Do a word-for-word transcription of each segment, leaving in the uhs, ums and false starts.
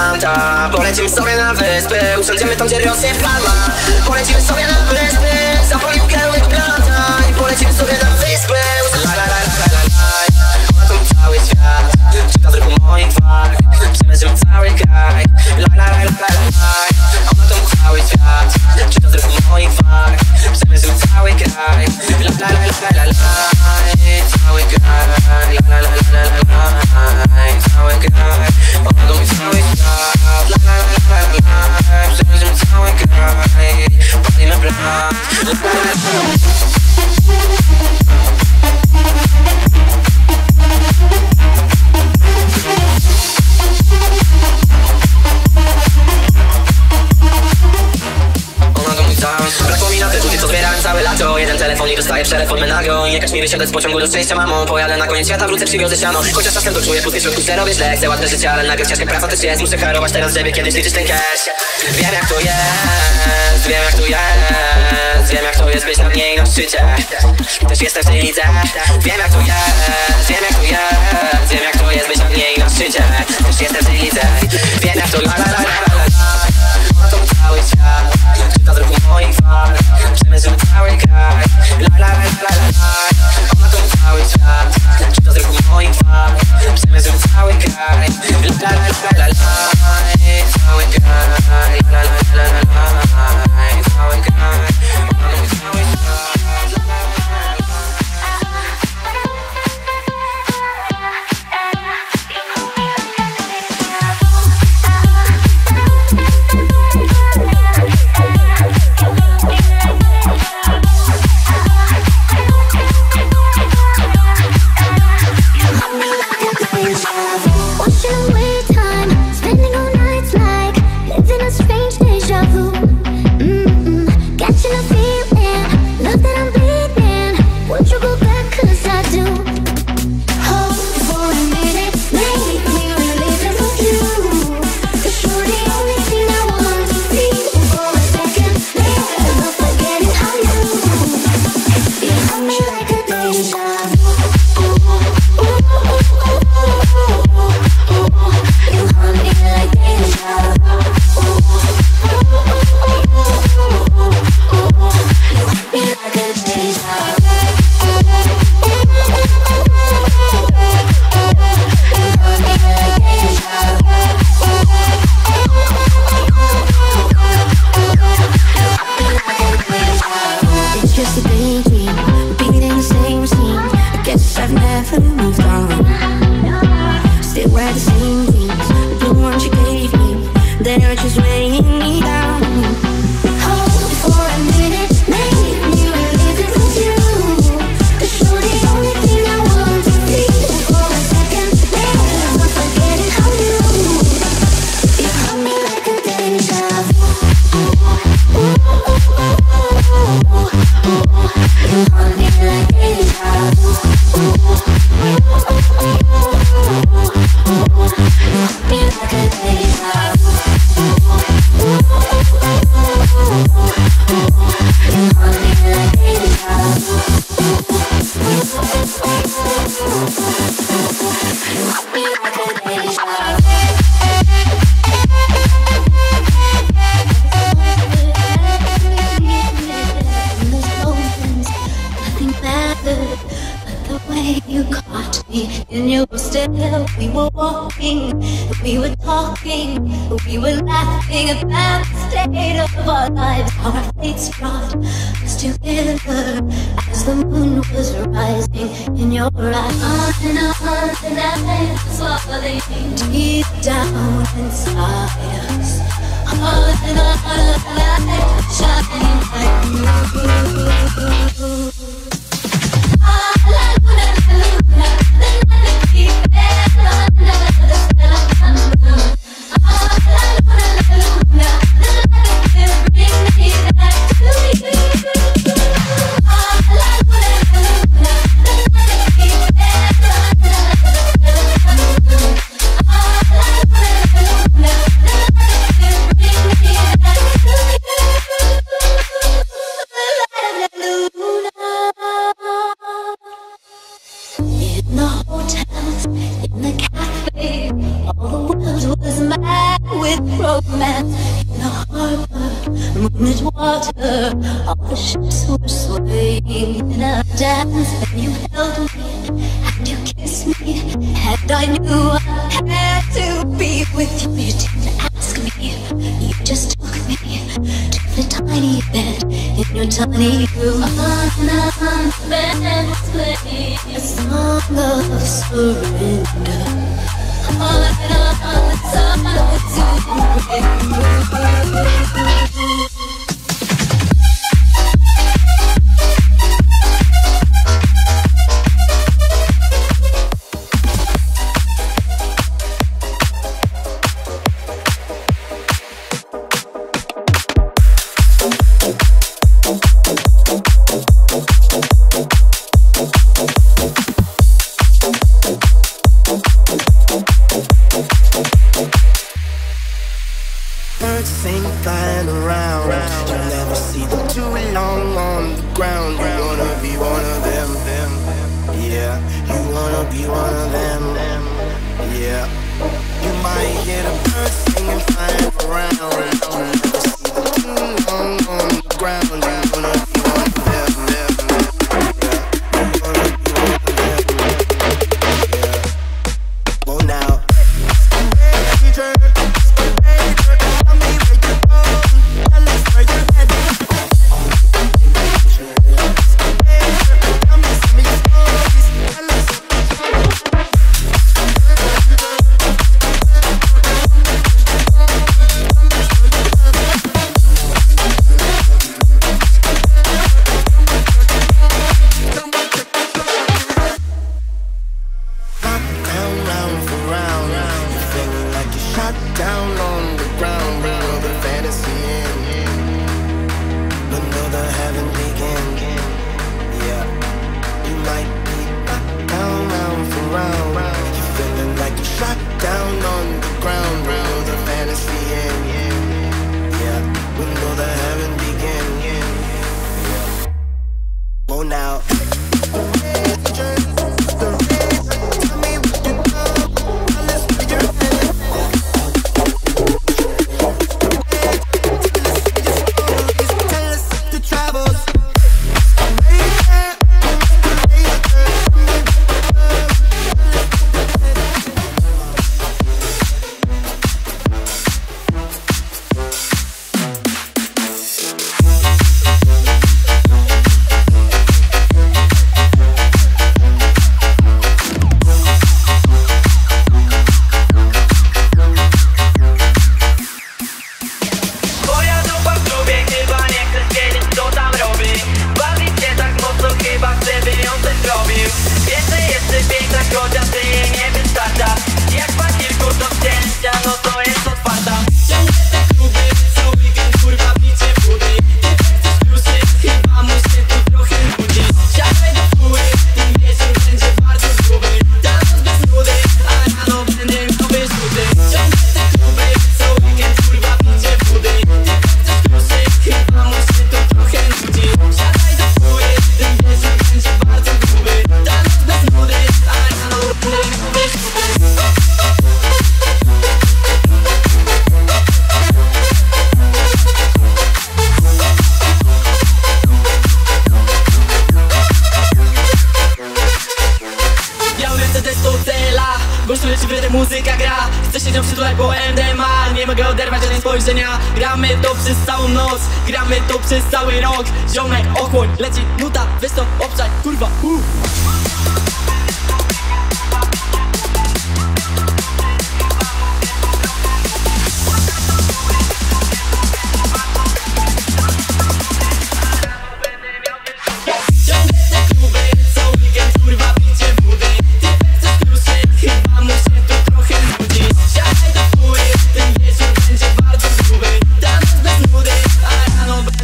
Atlanta. Polecimy sobie na wyspy, usiądziemy tam, gdzie rosnie palma. Polecimy sobie na wyspy, zapalimy kierunek planta. I polecimy sobie na wyspy. La la la la la la. Ona to cały świat, czyta z ruchu moich warg. Przemierzymy cały kraj. La la la la la. Ona to cały świat, czyta z ruchu moich warg. Przemierzymy cały kraj. La la la la la la. Cały kraj. La la la la la la. Cały kraj. Ona to cały świat. La la la la la. Przemierzymy cały kraj. Palimy blat. La la la la. Brakło mi na kredyty, co zbierałem całe lato. Jeden telefon i dostaję przelefon menago. I nie każ mi wysiadać z pociągu do szczęścia, mamo. Pojadę na koniec świata, wrócę, przywiozę siano. Chociaż czasem to czuję pustkę w środku, że robię źle. Chcę ładne życie, ale najpierw ciężka praca też jest. Muszę harować teraz, żeby kiedyś liczyć ten cash. Wiem jak to jest, wiem jak to jest. Wiem jak to jest być na dnie i na szczycie. Też jestem w tej lidze. Wiem jak to jest, wiem jak to jest. Wiem jak to jest być na dnie i na szczycie. Też jestem w tej lidze. Wiem jak to la la la la la. Ona to cały świat, czyta z ruchu moich warg. Przemierzymy cały kraj. La la la la la. Ona to cały świat, czyta z ruchu moich warg. Przemierzymy cały kraj. La la la la la. Cały kraj. La la la la la. Cały kraj. Ona to cały świat. La la la la la. Now with romance in the harbor, moonlit water. All the ships were swaying in a dance, and you held me and you kissed me, and I knew I had to be with you. You didn't ask me, you just took me to the tiny bed in your tiny room. On the bed was playing a song of surrender. All I know on the top of the muzyka gra. Chcę się nią przytulać, bo M D M A. Nie mogę oderwać od jej spojrzenia. Gramy to przez całą noc, gramy to przez cały rok. Ziomek, ochłoń, leci nuta, weź to, obczaj, kurwa, uh.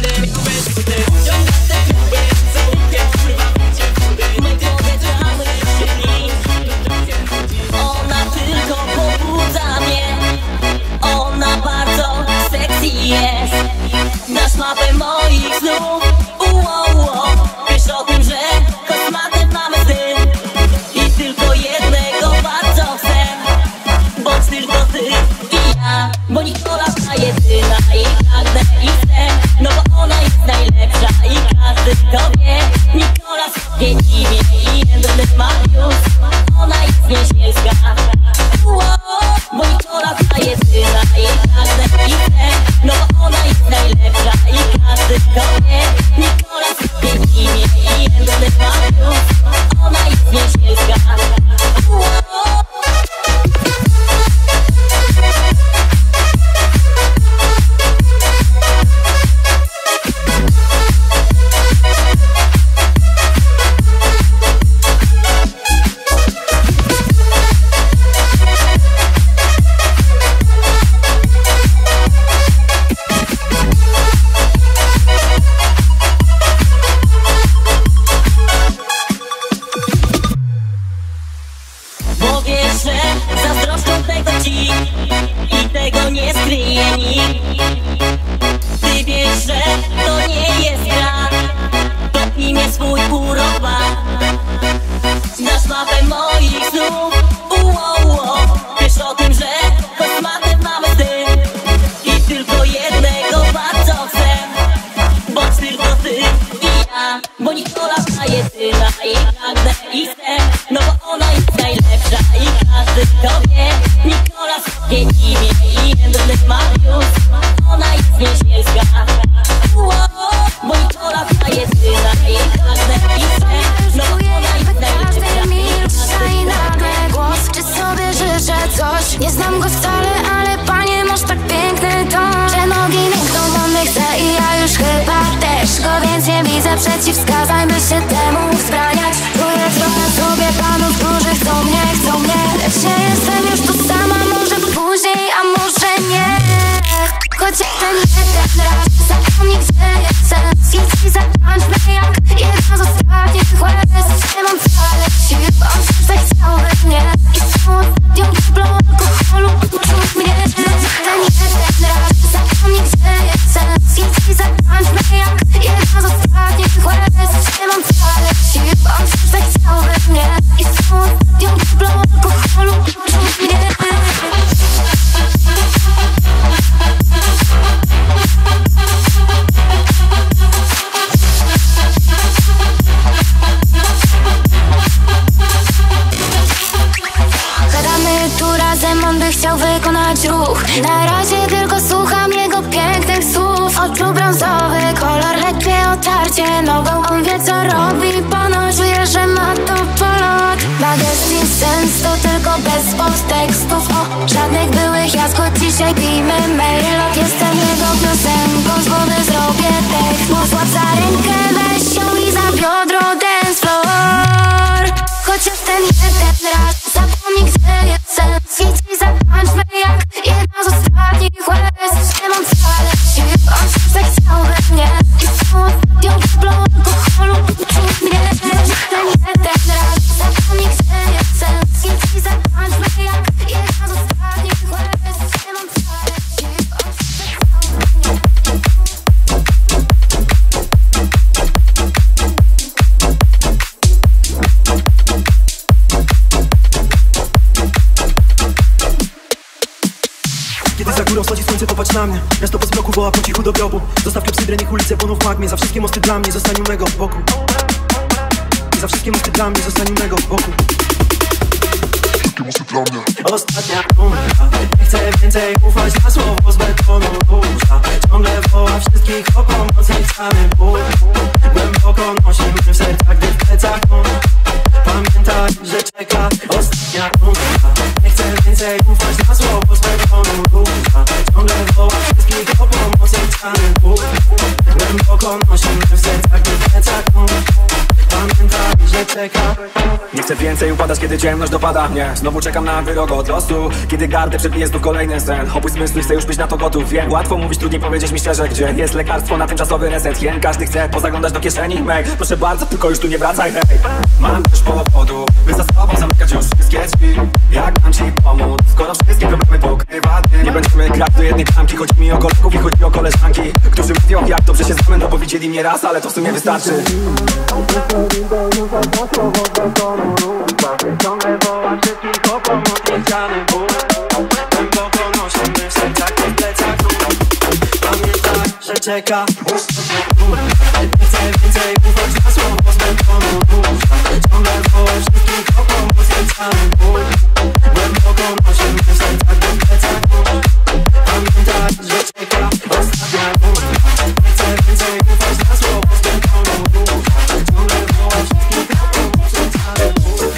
Ciągle te kluby, co weekend, kurwa, picie wody. My te kluby, bo Nikola ta jedyna i pragnę i chcę, no bo ona jest najlepsza i każdy to wie. Nikola sobie imię i jędrny Mariusz, ona jest niezielska. Bo Nikola ta jedyna i pragnę i chcę, no bo ona jest najlepsza i każdy to wie. Nikola sobie imię i jędrny Mariusz, ona jest niezielska. Zazdroszczą tego ci i tego nie skryje nikt. Ty wiesz, że to nie jest gra, to imię swój urok ma. Znasz mapę moich snów, uo, wiesz o tym, że kosmatem mamy ty i tylko jednego bardzo chcę, bądź tylko ty i ja. Bo Nikola ta jedyna i pragnę i chcę, no bo ona jest najlepsza i każdy to wie. Nikola sobie imię i jędrny Mariusz, ona jest niezielska. Bo Nikola ta jedyna i pragnę i chcę, no bo ona jest najlepsza i nagle głos, czy sobie życzę coś? Nie znam go wcale, ale panie, masz tak piękny ton, że nogi miękną, on nie chce i ja już chyba też go, więc nie widzę przeciwwskazań, by się temu wzbraniać. Czuję trochę sobie panów, którzy chcą mnie, chcą mnie, lecz nie jestem już tu sama, może później, a może nie. Chociaż ten jeden raz zapomnij, gdzie jestem, i zatańczmy jak jedna z ostatnich łez. Nie mam wcale sił, on serce chciałby mnie i z tą ostatnią dublą alkoholu uczuł mnie. Ten jeden raz zapomnij, gdzie jestem, i zatańczmy jak jedna z ostatnich łez. Nie mam wcale sił, on serce chciałby mnie i z tą ostatnią dublą alkoholu uczuł mnie. Gadamy tu razem, on by chciał wykonać ruch. Na razie tylko słucham jego pięknych słów. Oczu brązowy kolor, lekkie otarcie nogą. On wie co robi, ponoć czuje, że ma to polot. Ma gest i sens, to tylko bez podtekstów. O, żadnych byłych jask, choć dzisiaj pijmy mailot. Jestem jego piosenką, z wody zrobię techno. Złap za rękę, weź ją i za biodro dance floor. Chociaż ten jeden raz zapomnij, gdzie jestem, i zatańczmy jak jedna z ostatnich łez. Nie mam wcale sił, on serce chciałby mnie i z tą ostatnią dublą alkoholu uczuł mnie. Ten jeden raz zapomnij, gdzie jestem, i zatańczmy jak jedna z ostatnich łez. Nie mam wcale sił, on serce chciałby mnie. Kiedy za górą wschodzi słońce, popatrz na mnie. Miasto po zmroku woła po cichu do grobu. Zostaw klepsydrę, niech ulice płoną w magmie. Za wszystkie mosty dla mnie, zostań u mego boku. I za wszystkie mosty dla mnie, zostań u mego boku. Ostatnia runda, nie chcę więcej ufać na słowo z betonu dusza. Ciągle woła wszystkich o pomoc i cały ból. Głęboko nosimy w sercach, gdy w plecach on. Pamiętaj, że czeka ostatnia runda. Nie chcę więcej ufać na słowo z betonu dusza. Ciągle woła wszystkich o pomoc i cały ból. Głęboko nosimy w sercach, gdy w plecach on. Pamiętaj, że czeka. Nie chcę więcej upadać, kiedy ciemność dopada mnie. Znowu czekam na wyrok od losu, kiedy gardę przebije znów kolejny sen. Opój zmysły, chcę już być na to gotów, wiem. Łatwo mówić, trudniej powiedzieć mi szczerze, gdzie jest lekarstwo na tymczasowy reset. Hien, każdy chce pozaglądać do kieszeni mej. Proszę bardzo, tylko już tu nie wracaj, hej. Mam też powodu, by za sobą zamykać już wszystkie drzwi. Jak mam ci pomóc, skoro wszystkie problemy pokrywa dym. Nie będziemy grać do jednej bramki. Chodzi mi o kolegów i chodzi o koleżanki, którzy mówią, jak dobrze się znamy, no bo widzieli mnie raz, ale to w sumie wystarczy. Ciągle woła wszystkich o pomoc i ściany ból. Głęboko nosimy w sercach czeka. Nie chcę więcej ufać na słowo z betonu dusza. Ciągle wołę wszystkich o pomoc i cały ból. Głęboko nosi mnie w sercach do plecaków. Pamiętaj, że czeka ostatnia runda. Nie chcę więcej ufać na słowo z betonu dusza. Ciągle wołę wszystkich o pomoc i cały ból.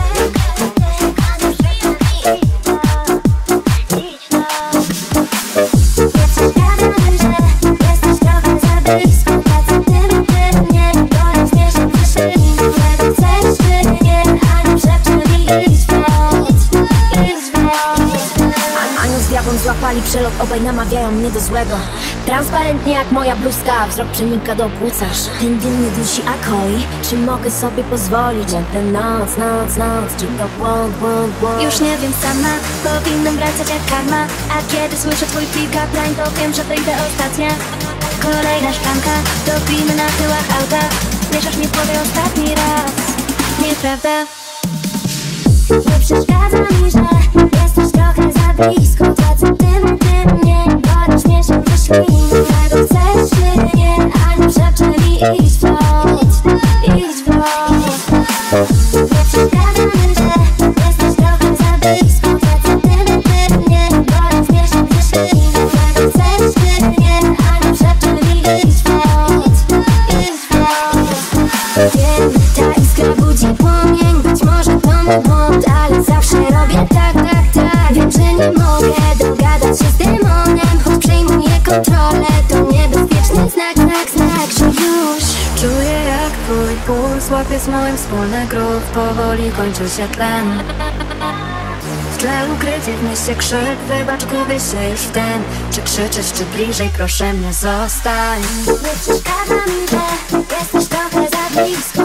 Złapali przelot, obaj namawiają mnie do złego. Transparentnie jak moja bluzka, wzrok przenika do płucarz. Ten dym mnie dusi, a koi. Czy mogę sobie pozwolić na tę noc, noc, noc? Czy to błąd, błąd, błąd? Już nie wiem sama, powinnam wracać jak karma. A kiedy słyszę twój pick-up line, to wiem, że to idę ostatnia. Kolejna szklanka, topimy na tyłach auta. Mieszasz mi w głowie ostatni raz. Nieprawda? Nie przeszkadza mi, że jesteś trochę za blisko. Dwa centymetry mnie gonisz, mieszam ze świn. Czego chcesz czy nie, a nie szepcze mi idź w lot, idź w lot. Nie przeszkadza mi, że jesteś trochę za blisko. Dwa centymetry mnie gonisz, mieszam ze świn. Czego chcesz czy nie, a nie szepcze mi idź w lot, idź w lot. Wiem, ta iskra budzi płomień. Być może to mój błąd, ale zawsze robię tak, tak, tak. Wiem, że nie mogę dogadać się z demonem. Choć przejmuję kontrolę, to niebezpieczny znak, znak, znak, że już Czuję jak twój puls łapie z moim wspólny grób. Powoli kończy się tlen. W tle ukryty w mieście krzyk. Wybacz, gubię się już w ten. Czy krzyczysz, czy bliżej, proszę mnie zostań. nie przeszkadza mi, że jesteś trochę za blisko.